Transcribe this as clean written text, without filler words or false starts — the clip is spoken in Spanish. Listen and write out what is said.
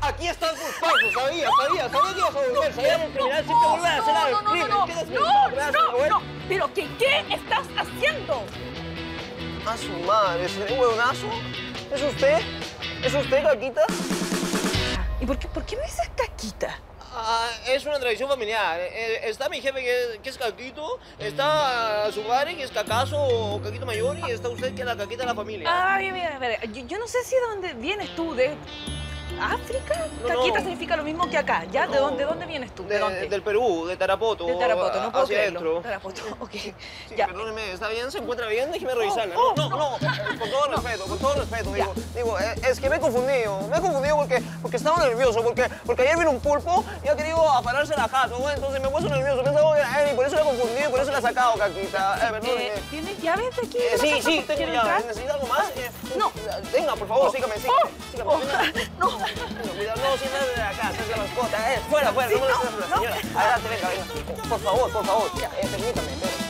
Aquí están tus pasos, sabía que ibas a volver, sabía que el criminal siempre vuelve a hacer algo. No, pero ¿qué estás haciendo? A su madre, ¿ese huevonazo? ¿Es usted? ¿Es usted, Caquita? ¿Y por qué me dices Caquita? Es una tradición familiar. Está mi jefe, que es Caquito, está su padre, que es Cacaso o Caquito Mayor, y está usted, que es la Caquita de la familia. Bien. Yo no sé si de dónde vienes tú, ¿de África? Caquita significa lo mismo que acá, ¿ya? ¿De dónde vienes tú? ¿De dónde? Del Perú, de Tarapoto. De Tarapoto, no puedo hacia creerlo. adentro. Tarapoto, ok. Sí, Ya. perdóneme, ¿está bien? ¿Se encuentra bien? Déjeme revisarla. No, con todo respeto, digo, es que me he confundido porque estaba nervioso, porque ayer vino un pulpo y ha querido afanarse la jato, ¿no? Entonces me he puesto nervioso, pensaba que era él y por eso la he confundido y por eso la he sacado, Caquita. Perdóneme. ¿Tienes llaves de aquí? Sí, tengo llaves. ¿Necesita algo más? No. Venga, por favor, sígame. No. Cuidado, no, si no es de acá, es la mascota. Fuera, no me lo la señora. Adelante, venga. Por favor. Permítame.